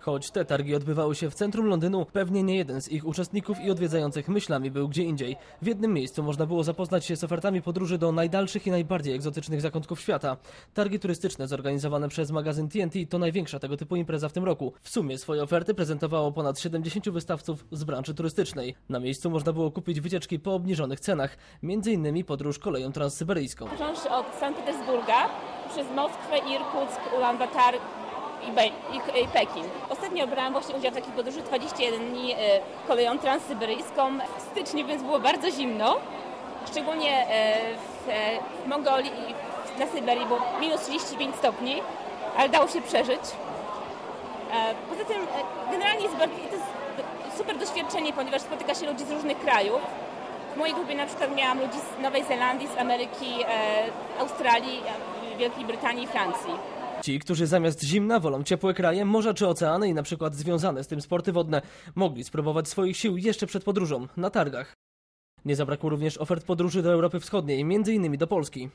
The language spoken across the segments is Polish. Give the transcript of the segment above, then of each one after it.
Choć te targi odbywały się w centrum Londynu, pewnie nie jeden z ich uczestników i odwiedzających myślami był gdzie indziej. W jednym miejscu można było zapoznać się z ofertami podróży do najdalszych i najbardziej egzotycznych zakątków świata. Targi turystyczne zorganizowane przez magazyn TNT to największa tego typu impreza w tym roku. W sumie swoje oferty prezentowało ponad 70 wystawców z branży turystycznej. Na miejscu można było kupić wycieczki po obniżonych cenach, m.in. podróż koleją transsyberyjską. Począwszy od Sankt Petersburga, przez Moskwę, Irkuck, Ulan-Bator i Pekin. Ostatnio brałam właśnie udział w takiej podróży 21 dni koleją transsyberyjską w styczniu, więc było bardzo zimno. Szczególnie w Mongolii i na Syberii było minus 35 stopni, ale dało się przeżyć. Poza tym generalnie to jest super doświadczenie, ponieważ spotyka się ludzi z różnych krajów. W mojej grupie na przykład miałam ludzi z Nowej Zelandii, z Ameryki, Australii, Wielkiej Brytanii i Francji. Ci, którzy zamiast zimna wolą ciepłe kraje, morza czy oceany i na przykład związane z tym sporty wodne, mogli spróbować swoich sił jeszcze przed podróżą na targach. Nie zabrakło również ofert podróży do Europy Wschodniej, m.in. do Polski.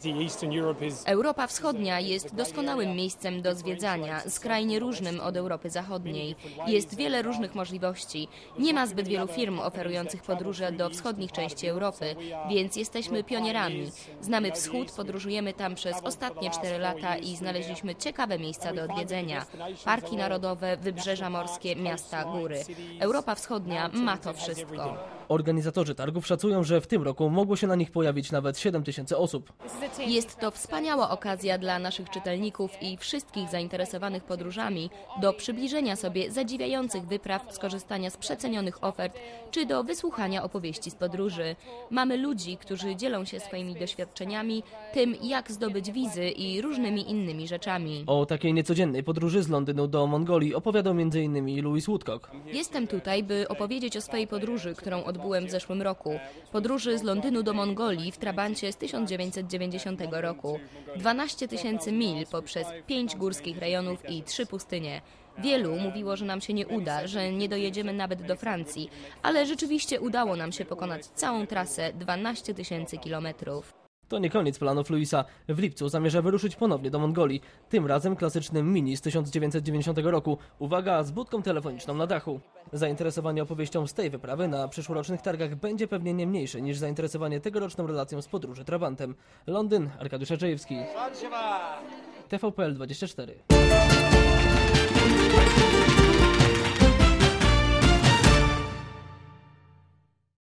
Europa Wschodnia jest doskonałym miejscem do zwiedzania, skrajnie różnym od Europy Zachodniej. Jest wiele różnych możliwości. Nie ma zbyt wielu firm oferujących podróże do wschodnich części Europy, więc jesteśmy pionierami. Znamy wschód, podróżujemy tam przez ostatnie 4 lata i znaleźliśmy ciekawe miejsca do odwiedzenia. Parki narodowe, wybrzeża morskie, miasta, góry. Europa Wschodnia ma to wszystko. Organizatorzy targów szacują, że w tym roku mogło się na nich pojawić nawet 7000 osób. Jest to wspaniała okazja dla naszych czytelników i wszystkich zainteresowanych podróżami do przybliżenia sobie zadziwiających wypraw, skorzystania z przecenionych ofert czy do wysłuchania opowieści z podróży. Mamy ludzi, którzy dzielą się swoimi doświadczeniami, tym jak zdobyć wizy i różnymi innymi rzeczami. O takiej niecodziennej podróży z Londynu do Mongolii opowiadał m.in. Louis Woodcock. Jestem tutaj, by opowiedzieć o swojej podróży, którą odbyłem w zeszłym roku. Podróży z Londynu do Mongolii w Trabancie z 1990 roku. 12 000 mil poprzez 5 górskich rejonów i 3 pustynie. Wielu mówiło, że nam się nie uda, że nie dojedziemy nawet do Francji, ale rzeczywiście udało nam się pokonać całą trasę 12 000 kilometrów. To nie koniec planów Louisa. W lipcu zamierza wyruszyć ponownie do Mongolii. Tym razem klasycznym Mini z 1990 roku. Uwaga, z budką telefoniczną na dachu. Zainteresowanie opowieścią z tej wyprawy na przyszłorocznych targach będzie pewnie nie mniejsze niż zainteresowanie tegoroczną relacją z podróży Trabantem. Londyn, Arkadiusz Aczejewski. TVPL 24.